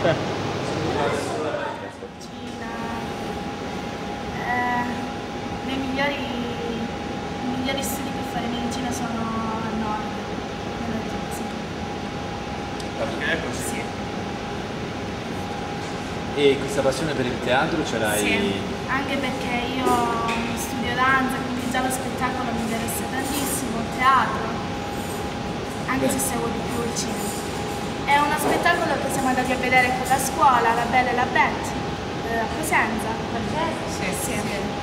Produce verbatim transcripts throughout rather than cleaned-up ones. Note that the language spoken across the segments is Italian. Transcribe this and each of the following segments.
Cina. Eh, le migliori, i migliori studi per fare medicina sono al nord. Sì. Sì. E questa passione per il teatro ce l'hai? Sì, anche perché io studio danza, quindi già lo spettacolo mi interessa tantissimo, il teatro, anche se seguo di più il cinema. È uno spettacolo che siamo andati a vedere con la scuola, La Bella e la Bette, eh, a Cosenza. Sì, sì.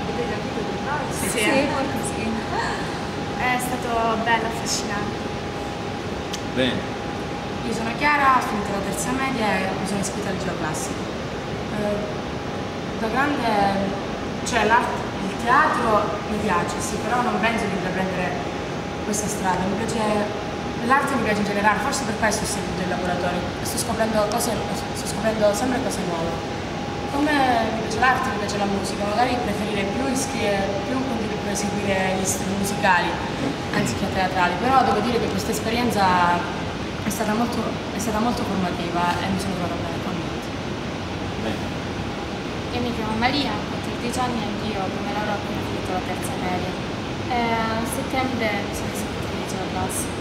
Sì. Sì, sì. È stato bello, affascinante. Bene. Io sono Chiara, ho finito la terza media e mi sono iscritta al liceo classico. Eh, da grande, cioè il teatro mi piace, sì, però non penso di intraprendere questa strada. Mi piace, l'arte mi piace in generale, forse per questo ho seguito il laboratorio, sto scoprendo cose, sto scoprendo sempre cose nuove. Come mi piace l'arte, mi piace la musica, magari preferirei più iscrivere, più continuare a seguire gli studi musicali anziché teatrali, però devo dire che questa esperienza è stata molto, è stata molto formativa e mi sono trovata bene con niente. Bene. Io mi chiamo Maria, ho quattordici anni e anch'io come loro ho appena finito la terza media. E a settembre mi sono iscritta al liceo classico.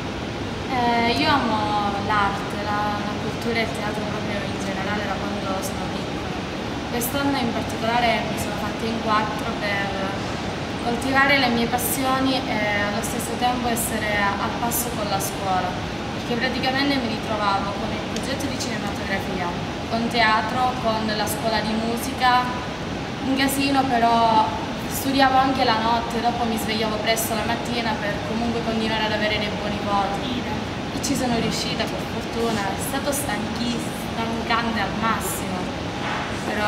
Eh, io amo l'arte, la, la cultura e il teatro proprio in generale da quando sono piccola. Quest'anno in particolare mi sono fatta in quattro per coltivare le mie passioni e allo stesso tempo essere al passo con la scuola, perché praticamente mi ritrovavo con il progetto di cinematografia, con teatro, con la scuola di musica, un casino, però studiavo anche la notte, dopo mi svegliavo presto la mattina per comunque continuare ad avere dei buoni voti. E ci sono riuscita per fortuna, è stato stanchissimo, stancante al massimo, però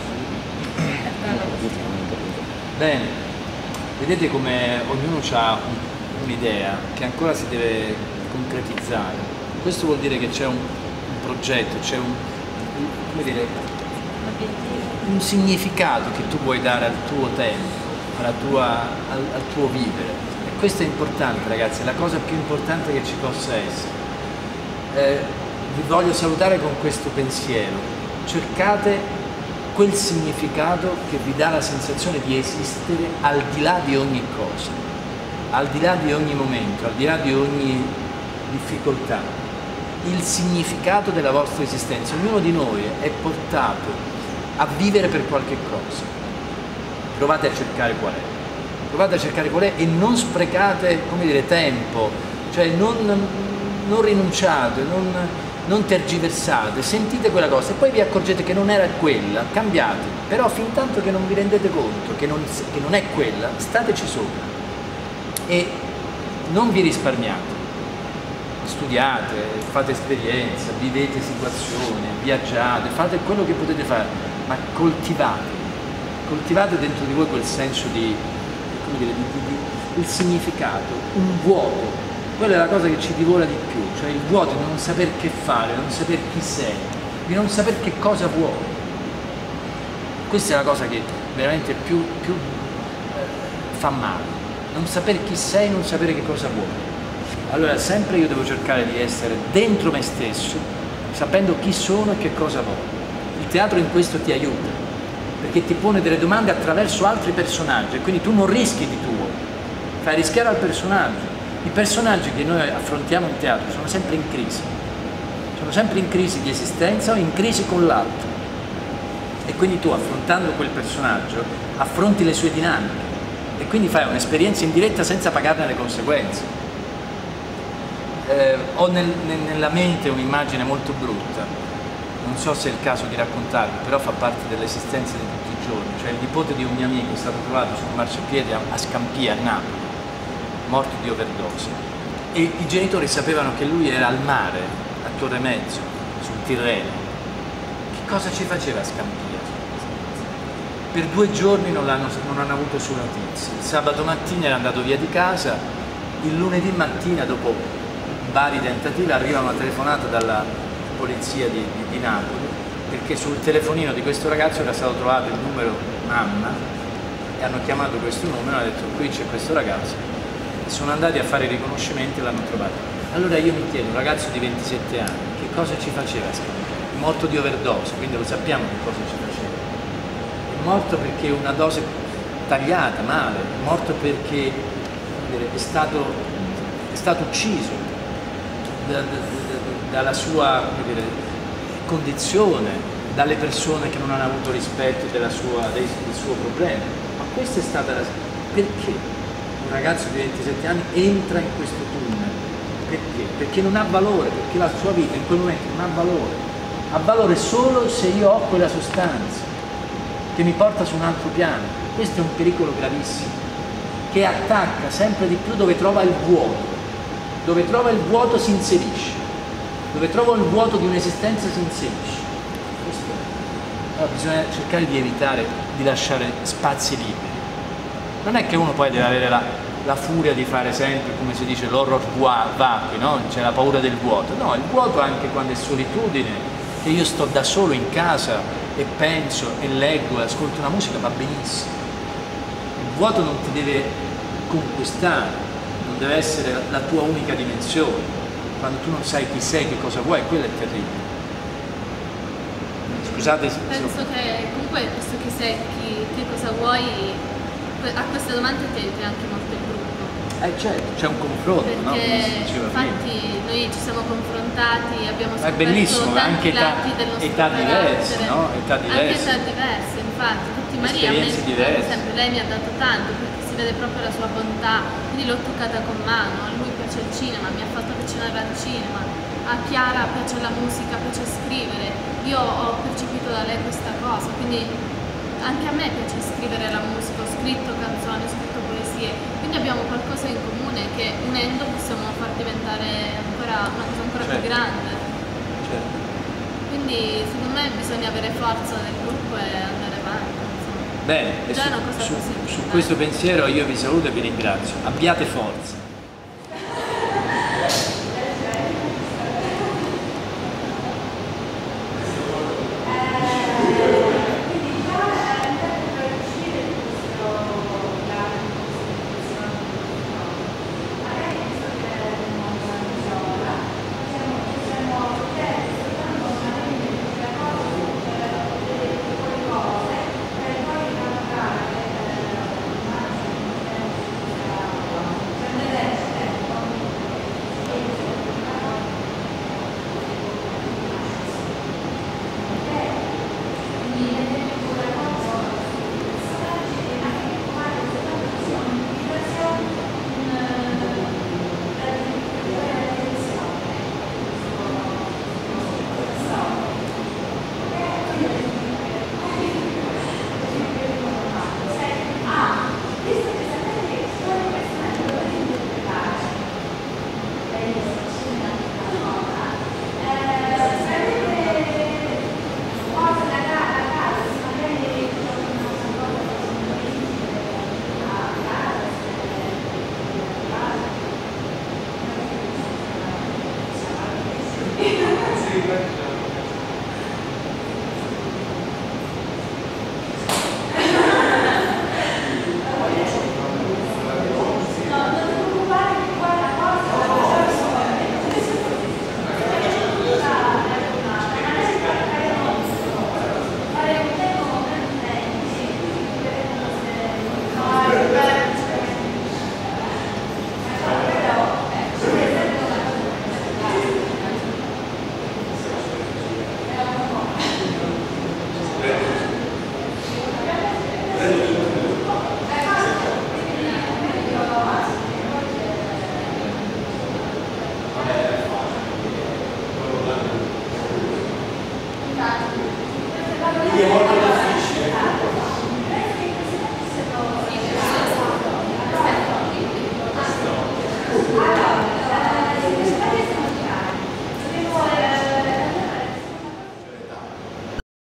è bello così. Bene, vedete come ognuno ha un'idea che ancora si deve concretizzare. Questo vuol dire che c'è un, un progetto, c'è un, come dire, un significato che tu vuoi dare al tuo tempo, alla tua, al, al tuo vivere. E questo è importante, ragazzi, è la cosa più importante che ci possa essere. Eh, vi voglio salutare con questo pensiero. Cercate quel significato che vi dà la sensazione di esistere al di là di ogni cosa, al di là di ogni momento, al di là di ogni difficoltà. Il significato della vostra esistenza. Ognuno di noi è portato a vivere per qualche cosa. Provate a cercare qual è. Provate a cercare qual è e non sprecate, come dire, tempo, cioè non, non rinunciate, non, non tergiversate, sentite quella cosa e poi vi accorgete che non era quella, cambiate, però fin tanto che non vi rendete conto che non, che non è quella, stateci sopra e non vi risparmiate. Studiate, fate esperienza, vivete situazioni, viaggiate, fate quello che potete fare, ma coltivate, coltivate dentro di voi quel senso di, come dire, di, di, di il significato, un vuoto, quella è la cosa che ci divora di più, cioè il vuoto di non saper che fare, non saper chi sei, di non saper che cosa vuoi. Questa è la cosa che veramente più, più eh, fa male, non sapere chi sei, non sapere che cosa vuoi. Allora sempre io devo cercare di essere dentro me stesso, sapendo chi sono e che cosa voglio. Il teatro in questo ti aiuta, perché ti pone delle domande attraverso altri personaggi e quindi tu non rischi di tuo, fai rischiare al personaggio. I personaggi che noi affrontiamo in teatro sono sempre in crisi, sono sempre in crisi di esistenza o in crisi con l'altro. E quindi tu affrontando quel personaggio affronti le sue dinamiche e quindi fai un'esperienza in diretta senza pagarne le conseguenze. Eh, ho nel, nel, nella mente un'immagine molto brutta, non so se è il caso di raccontarvi, però fa parte dell'esistenza di tutti i giorni, cioè il nipote di un mio amico è stato trovato sul marciapiede a, a Scampia, a Napoli, morto di overdose, e i genitori sapevano che lui era al mare, a Torre Mezzo, sul Tirreno. Che cosa ci faceva a Scampia? Per due giorni non, hanno, non hanno avuto sue notizie. Il sabato mattina era andato via di casa, il lunedì mattina dopo vari tentativi arriva una telefonata dalla polizia di, di, di Napoli perché sul telefonino di questo ragazzo era stato trovato il numero mamma e hanno chiamato questo numero e hanno detto qui c'è questo ragazzo e sono andati a fare i riconoscimenti e l'hanno trovato. Allora io mi chiedo, un ragazzo di ventisette anni, che cosa ci faceva a Scampia? è morto di overdose, quindi lo sappiamo che cosa ci faceva. È morto perché una dose tagliata male, è morto perché è stato, è stato ucciso da, da, da, dalla sua dire, condizione, dalle persone che non hanno avuto rispetto della sua, del, del suo problema. Ma questa è stata la... Perché un ragazzo di ventisette anni entra in questo tunnel? Perché? Perché non ha valore, perché la sua vita in quel momento non ha valore. Ha valore solo se io ho quella sostanza che mi porta su un altro piano. Questo è un pericolo gravissimo, che attacca sempre di più dove trova il vuoto. Dove trova il vuoto si inserisce. Dove trovo il vuoto di un'esistenza si inserisce. Questo è. Allora bisogna cercare di evitare di lasciare spazi liberi. Non è che uno poi deve avere la, la furia di fare sempre, come si dice, l'horror vacui, no? C'è la paura del vuoto. No, il vuoto anche quando è solitudine, che io sto da solo in casa e penso e leggo e ascolto una musica, va benissimo. Il vuoto non ti deve conquistare, non deve essere la tua unica dimensione. Quando tu non sai chi sei, che cosa vuoi, quello è terribile. Scusate se... Penso che comunque questo chi sei, chi, che cosa vuoi, a queste domande ti aiuta anche molto il gruppo. Eh certo, c'è un confronto, perché, no? Come si diceva infatti prima. Noi ci siamo confrontati, abbiamo Ma è bellissimo, scoperto anche tanti età, lati del nostro età diverse, carattere. no? Età diverse. Anche età diverse, infatti. Tutti Maria, a me, Esperienze per diverse. esempio, lei mi ha dato tanto perché si vede proprio la sua bontà, quindi l'ho toccata con mano, a lui piace il cinema, mi ha fatto avvicinare al cinema, a Chiara piace la musica, piace scrivere, io ho percepito da lei questa cosa, quindi anche a me piace scrivere la musica, ho scritto canzoni, ho scritto poesie, quindi abbiamo qualcosa in comune che unendo possiamo far diventare ancora una cosa ancora Certo. più grande. Certo. Quindi secondo me bisogna avere forza del gruppo e andare avanti. Insomma. Bene, e Già su, è una cosa su, così su importante. questo pensiero io vi saluto e vi ringrazio. Abbiate forza.